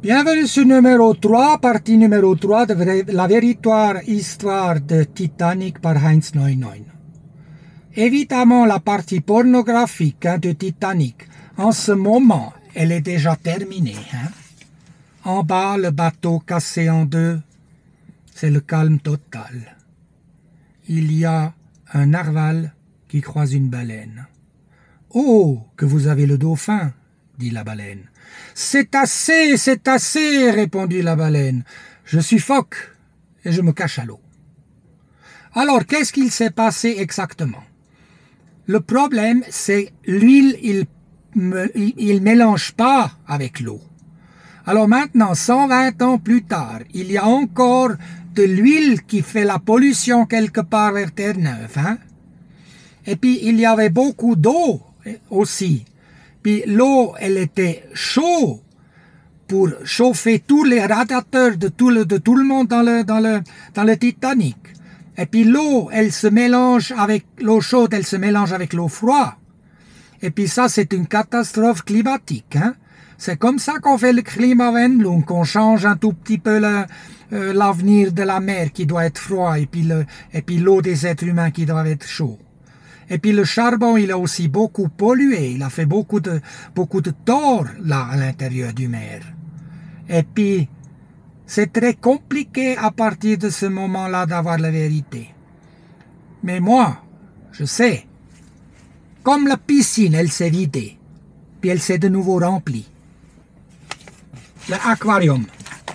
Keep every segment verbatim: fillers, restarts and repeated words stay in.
Bienvenue sur numéro trois, partie numéro trois de la véritable histoire de Titanic par Heinz Neuneun. Évidemment, la partie pornographique hein, de Titanic, en ce moment, elle est déjà terminée. Hein. En bas, le bateau cassé en deux, c'est le calme total. Il y a un narval qui croise une baleine. « Oh, que vous avez le dauphin !» dit la baleine. « C'est assez, c'est assez !» répondit la baleine. « Je suis phoque et je me cache à l'eau. » Alors, qu'est-ce qu'il s'est passé exactement? Le problème, c'est l'huile, il ne il mélange pas avec l'eau. Alors maintenant, cent vingt ans plus tard, il y a encore de l'huile qui fait la pollution quelque part vers Terre-Neuve. Hein? Et puis, il y avait beaucoup d'eau aussi. Puis l'eau, elle était chaude pour chauffer tous les radiateurs de tout le, de tout le monde dans le, dans le, dans le Titanic. Et puis l'eau, elle se mélange avec l'eau chaude, elle se mélange avec l'eau froide. Et puis ça, c'est une catastrophe climatique. Hein? C'est comme ça qu'on fait le Klimawandlung, qu'on change un tout petit peu le, euh, l'avenir de la mer qui doit être froid et puis le, et puis l'eau des êtres humains qui doit être chaud. Et puis le charbon, il a aussi beaucoup pollué, il a fait beaucoup de, beaucoup de tort là à l'intérieur du mer. Et puis, c'est très compliqué à partir de ce moment-là d'avoir la vérité. Mais moi, je sais, comme la piscine, elle s'est vidée, puis elle s'est de nouveau remplie. L'aquarium,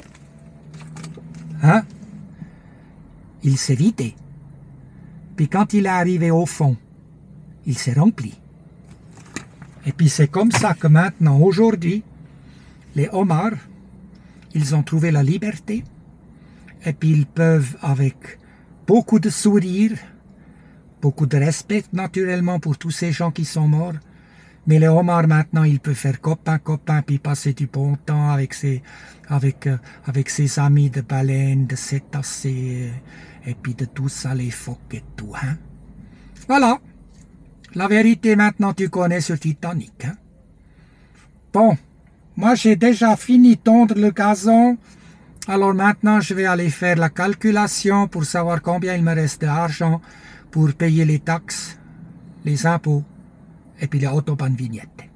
hein? Il s'est vidé. Puis quand il est arrivé au fond, il s'est rempli. Et puis c'est comme ça que maintenant, aujourd'hui, les homards, ils ont trouvé la liberté. Et puis ils peuvent, avec beaucoup de sourire, beaucoup de respect naturellement pour tous ces gens qui sont morts, mais les homards maintenant, ils peuvent faire copain, copain, puis passer du bon temps avec ses, avec, euh, avec ses amis de baleines, de cétacés, et puis de tout ça, les phoques et tout. Hein? Voilà. La vérité, maintenant, tu connais sur Titanic. Hein? Bon, moi, j'ai déjà fini de tondre le gazon. Alors maintenant, je vais aller faire la calculation pour savoir combien il me reste d'argent pour payer les taxes, les impôts et puis les autobahn vignettes.